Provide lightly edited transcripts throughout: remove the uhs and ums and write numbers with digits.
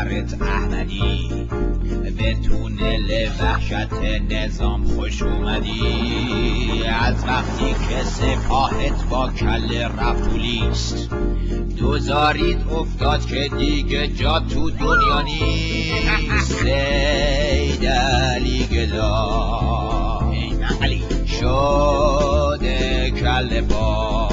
سرت احمدی، به تونل وحشت نظام خوش اومدی. از وقتی که سپاهت با کل رفولیست، دوزارید افتاد که دیگه جا تو دنیا نیست. سید علی گدا شده کل با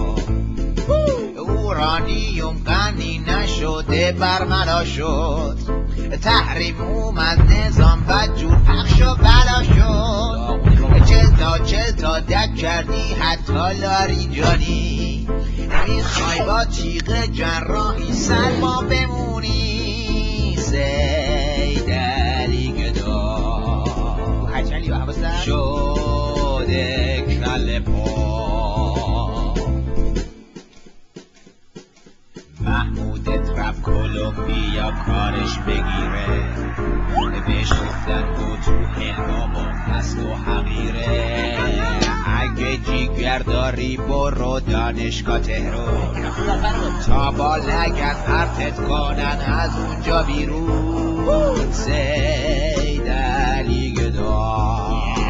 اورانیوم غنی نشده برملا شد. تحریم اومد نظام بدجور پخش و بلا شد. چل تا دک کردی حتی لاری جانی، میخوای با تیغ جراحی سلما بمونی. سید علی گدا شده کل پا. محمودت رفت کلمبیا کارش بگیره، بهش گفتن او تو هلبابا پست و حقیره. اگه جیگر داری برو دانشگاه تهران، تا با لگت پرتت کنن از اونجا بیرون. سید علی گدا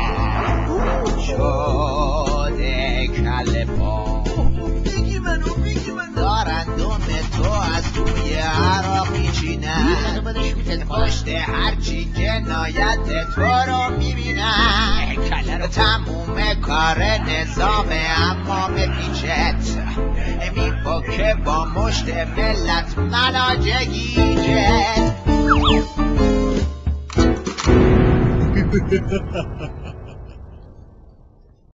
شده کل پا. بگی منو دارن دوم تو از توی عراق میچینن، پشت هرچی جنایت تو رو میبینن. تموم کار نظام اما به پیچت میپکه با مشت ملت ملاجگیجت.